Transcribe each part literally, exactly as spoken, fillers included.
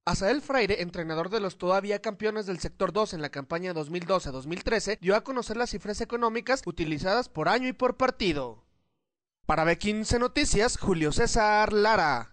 Asael Freire, entrenador de los todavía campeones del sector dos en la campaña dos mil doce a dos mil trece, dio a conocer las cifras económicas utilizadas por año y por partido. Para B quince Noticias, Julio César Lara.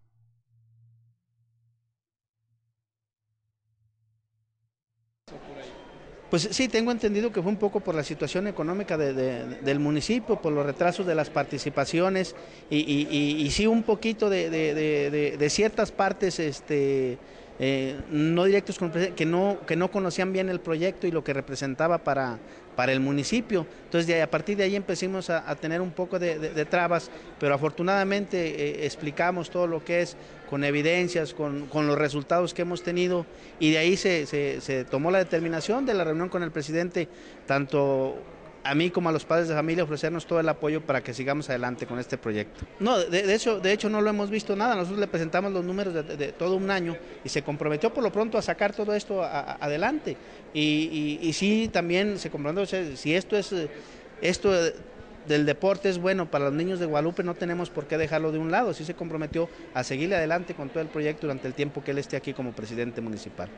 Pues sí, tengo entendido que fue un poco por la situación económica de, de, del municipio, por los retrasos de las participaciones y, y, y, y sí un poquito de, de, de, de ciertas partes este, eh, no directos con que no, que no conocían bien el proyecto y lo que representaba para, para el municipio. Entonces de, a partir de ahí empezamos a, a tener un poco de, de, de trabas, pero afortunadamente eh, explicamos todo lo que es con evidencias, con, con los resultados que hemos tenido y de ahí se, se, se tomó la determinación de la reunión con el presidente, tanto a mí como a los padres de familia, ofrecernos todo el apoyo para que sigamos adelante con este proyecto. No, de, de, hecho, de hecho no lo hemos visto nada, nosotros le presentamos los números de, de, de todo un año y se comprometió por lo pronto a sacar todo esto a, a, adelante y, y, y sí también se comprometió, o sea, si esto es, esto del deporte es bueno para los niños de Guadalupe, no tenemos por qué dejarlo de un lado, sí se comprometió a seguirle adelante con todo el proyecto durante el tiempo que él esté aquí como presidente municipal.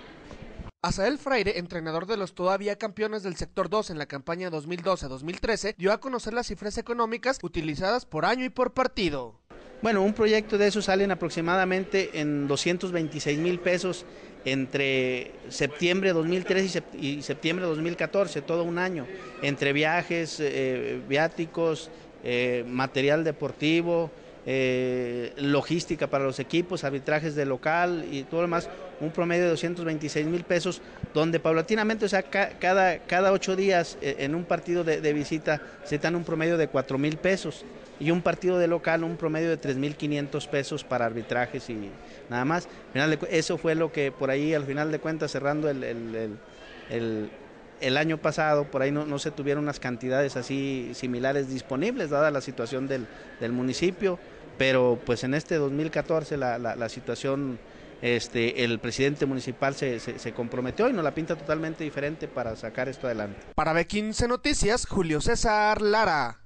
Asael Freire, entrenador de los todavía campeones del sector dos en la campaña dos mil doce a dos mil trece, dio a conocer las cifras económicas utilizadas por año y por partido. Bueno, un proyecto de esos salen aproximadamente en doscientos veintiséis mil pesos entre septiembre de dos mil trece y septiembre de dos mil catorce, todo un año, entre viajes, eh, viáticos, eh, material deportivo, eh, logística para los equipos, arbitrajes de local y todo lo demás, un promedio de doscientos veintiséis mil pesos, donde paulatinamente, o sea, ca cada, cada ocho días eh, en un partido de, de visita se dan un promedio de cuatro mil pesos y un partido de local un promedio de tres mil quinientos pesos para arbitrajes y nada más. Eso fue lo que por ahí al final de cuentas cerrando el, el, el, el El año pasado por ahí no, no se tuvieron unas cantidades así similares disponibles dada la situación del, del municipio, pero pues en este dos mil catorce la, la, la situación, este, el presidente municipal se, se, se comprometió y nos la pinta totalmente diferente para sacar esto adelante. Para B quince Noticias, Julio César Lara.